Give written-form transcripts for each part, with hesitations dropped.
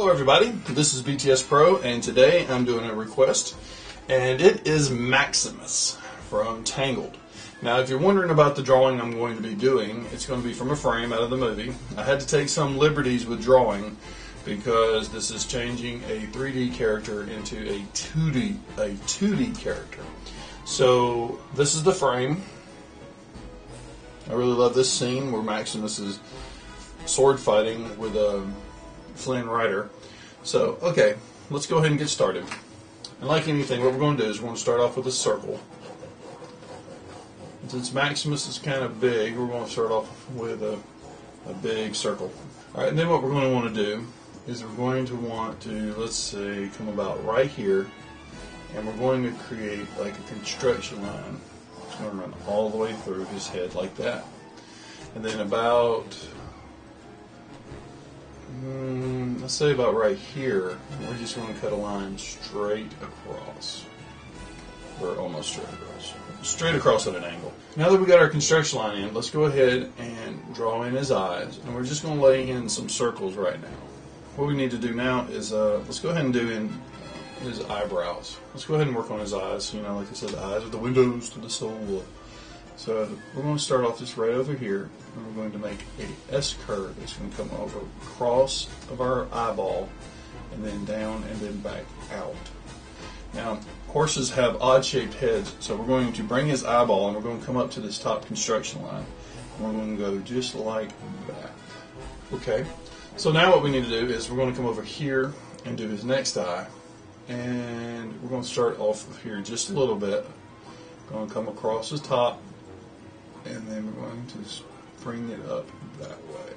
Hello everybody, this is BTS Pro, and today I'm doing a request, and it is Maximus from Tangled. Now if you're wondering about the drawing I'm going to be doing, it's going to be from a frame out of the movie. I had to take some liberties with drawing because this is changing a 3D character into a 2D character. So this is the frame. I really love this scene where Maximus is sword fighting with a Flynn Rider. So, okay, let's go ahead and get started. And like anything, what we're going to do is we're going to start off with a circle. And since Maximus is kind of big, we're going to start off with a big circle. Alright, and then what we're going to want to do is we're going to want to, let's say, come about right here, and we're going to create like a construction line. It's going to run all the way through his head like that. And then about, let's say about right here, we're just going to cut a line straight across. Or almost straight across. Straight across at an angle. Now that we got our construction line in, let's go ahead and draw in his eyes. And we're just going to lay in some circles right now. What we need to do now is, let's go ahead and do in his eyebrows. Let's go ahead and work on his eyes. You know, like I said, the eyes are the windows to the soul. So we're going to start off just right over here, and we're going to make a S curve that's going to come over across of our eyeball, and then down, and then back out. Now, horses have odd-shaped heads, so we're going to bring his eyeball, and we're going to come up to this top construction line, and we're going to go just like that. Okay, so now what we need to do is we're going to come over here and do his next eye, and we're going to start off here just a little bit. Going to come across his top, and then we're going to bring it up that way.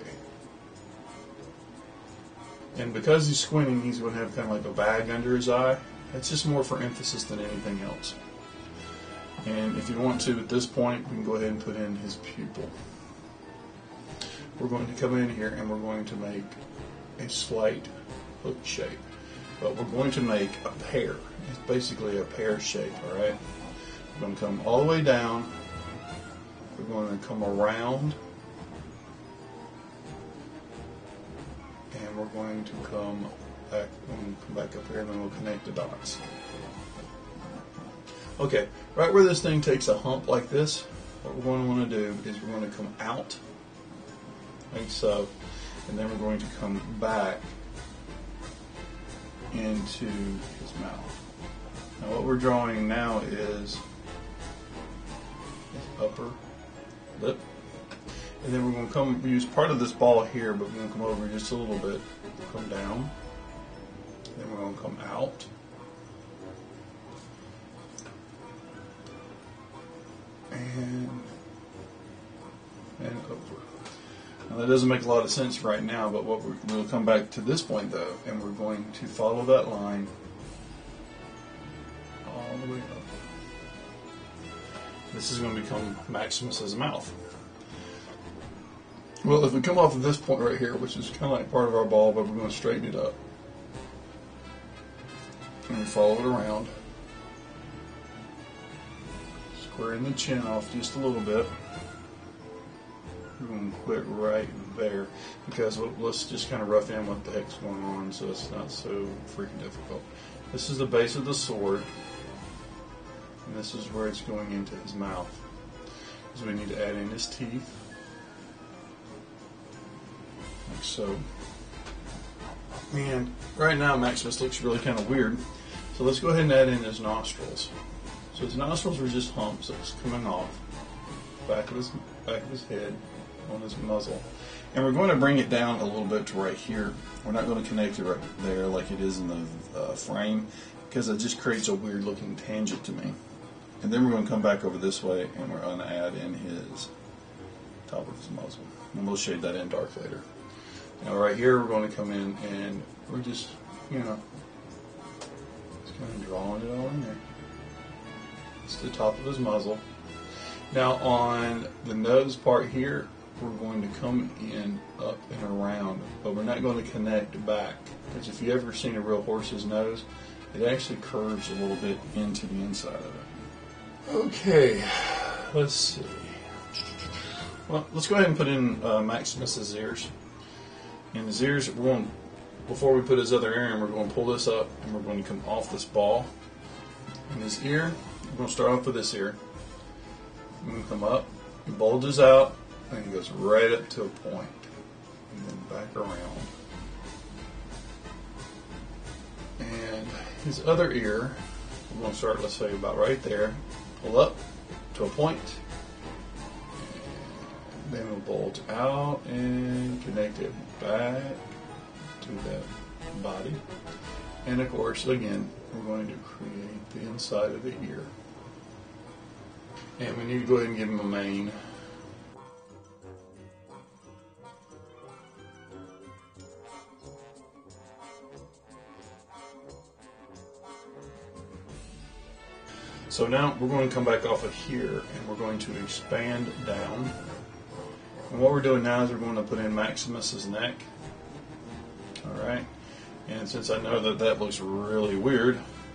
And because he's squinting, he's going to have kind of like a bag under his eye. That's just more for emphasis than anything else. And if you want to, at this point, we can go ahead and put in his pupil. We're going to come in here and we're going to make a slight hook shape. But we're going to make a pear. It's basically a pear shape, alright? We're going to come all the way down. We're going to come around, and we're going to come back up here, and then we'll connect the dots. Okay, right where this thing takes a hump like this, what we're going to want to do is we're going to come out, like so, and then we're going to come back into his mouth. Now what we're drawing now is his upper lip, and then we're going to use part of this ball here, but we're going to come over just a little bit, come down, then we're going to come out, and over. Now that doesn't make a lot of sense right now, but we'll come back to this point though, and we're going to follow that line all the way up. This is going to become Maximus's mouth. Well, if we come off of this point right here, which is kind of like part of our ball, but we're going to straighten it up. And we follow it around. Squaring the chin off just a little bit. We're going to quit right there, because let's just kind of rough in what the heck's going on so it's not so freaking difficult. This is the base of the sword. And this is where it's going into his mouth. So we need to add in his teeth, like so. And right now Maximus looks really kind of weird. So let's go ahead and add in his nostrils. So his nostrils are just humps that's coming off back of his head on his muzzle. And we're going to bring it down a little bit to right here. We're not going to connect it right there like it is in the frame, because it just creates a weird looking tangent to me. And then we're going to come back over this way, and we're going to add in his top of his muzzle. And we'll shade that in dark later. Now right here we're going to come in and we're just, just kind of drawing it all in there. It's the top of his muzzle. Now on the nose part here, we're going to come in up and around, but we're not going to connect back. Because if you've ever seen a real horse's nose, it actually curves a little bit into the inside of it. Okay, let's see. Well, let's go ahead and put in Maximus's ears. And his ears, we're going before we put his other ear in, we're going to pull this up and we're going to come off this ball. And his ear, we're going to start off with this ear. I'm going to come up, he bulges out, and he goes right up to a point, and then back around. And his other ear, we're going to start, let's say, about right there, pull up to a point, and then we'll bulge out and connect it back to that body. And of course, again, we're going to create the inside of the ear. And we need to go ahead and give him a mane. So now we're going to come back off of here and we're going to expand down. And what we're doing now is we're going to put in Maximus's neck. Alright. And since I know that that looks really weird,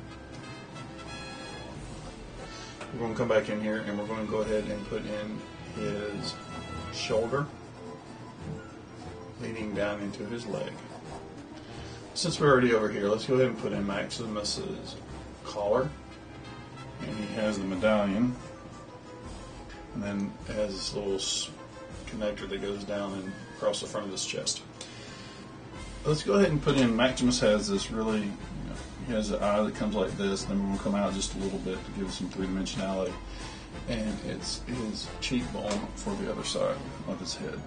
we're going to come back in here and we're going to go ahead and put in his shoulder leading down into his leg. Since we're already over here, let's go ahead and put in Maximus's collar. And he has the medallion, and then it has this little connector that goes down and across the front of his chest. Let's go ahead and put in, Maximus has this really, he has an eye that comes like this, and then we're going to come out just a little bit to give it some three-dimensionality. And it's his cheekbone for the other side of his head.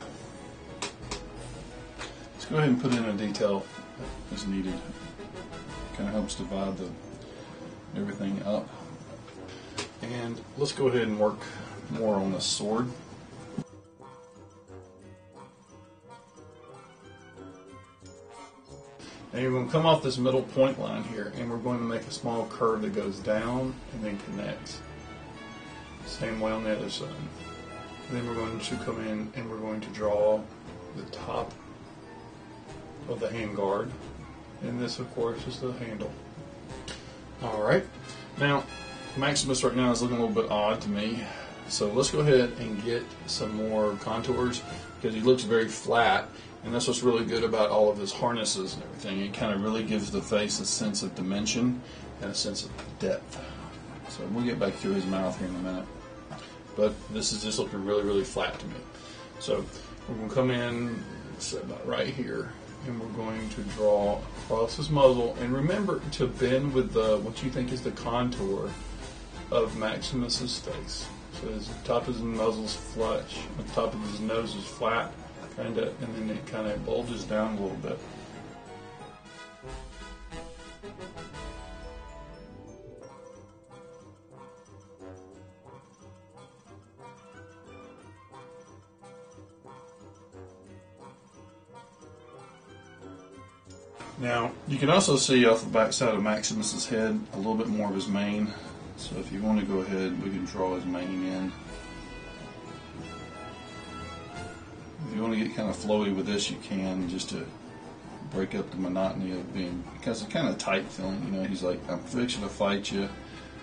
Let's go ahead and put in a detail as needed. Kind of helps divide everything up. And let's go ahead and work more on this sword. Now you're going to come off this middle point line here and we're going to make a small curve that goes down and then connects. Same way on the other side. And then we're going to come in and we're going to draw the top of the hand guard. And this, of course, is the handle. Alright. Now, Maximus right now is looking a little bit odd to me. So let's go ahead and get some more contours because he looks very flat. And that's what's really good about all of his harnesses and everything. It kind of really gives the face a sense of dimension and a sense of depth. So we'll get back to his mouth here in a minute. But this is just looking really, really flat to me. So we're going to come in, say about right here, and we're going to draw across his muzzle. And remember to bend with what you think is the contour of Maximus's face. So the top of his muzzle's flush, the top of his nose is flat, kind of, and then it kind of bulges down a little bit. Now, you can also see off the back side of Maximus's head a little bit more of his mane. So if you want to go ahead, we can draw his mane in. If you want to get kind of flowy with this, you can, just to break up the monotony of being, because it's kind of tight feeling, you know, he's like, I'm fixing to fight you.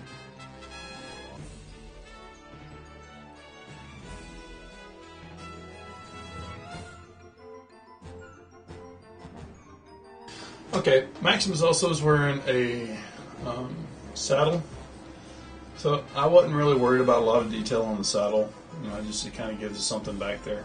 Okay, Maximus also is wearing a saddle, so I wasn't really worried about a lot of detail on the saddle. You know, just it kind of gives us something back there.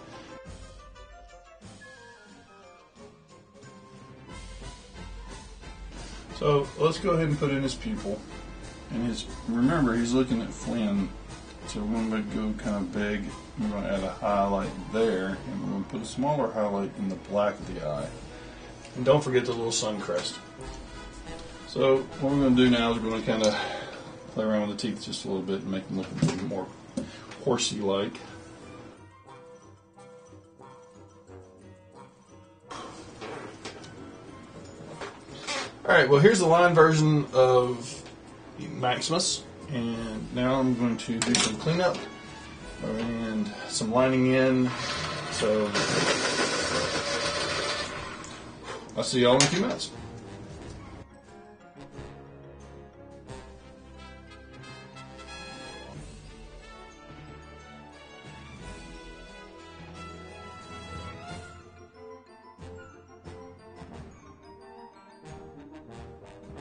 So let's go ahead and put in his pupil, and remember he's looking at Flynn, so we're going to go kind of big. We're going to add a highlight there, and we're going to put a smaller highlight in the black of the eye. And don't forget the little sun crest. So what we're going to do now is we're going to kind of play around with the teeth just a little bit and make them look a little more horsey-like. Alright, well here's the line version of Maximus, and now I'm going to do some cleanup and some lining in. So I'll see y'all in a few minutes.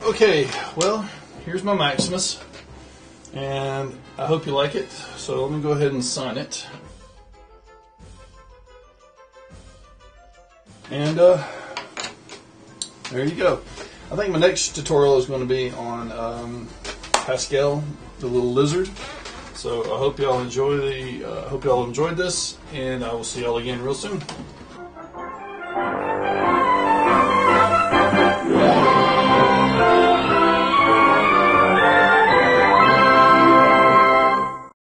Okay, well, here's my Maximus, and I hope you like it. So let me go ahead and sign it. And there you go. I think my next tutorial is going to be on Pascal, the little lizard. So I hope y'all enjoyed this, and I will see y'all again real soon.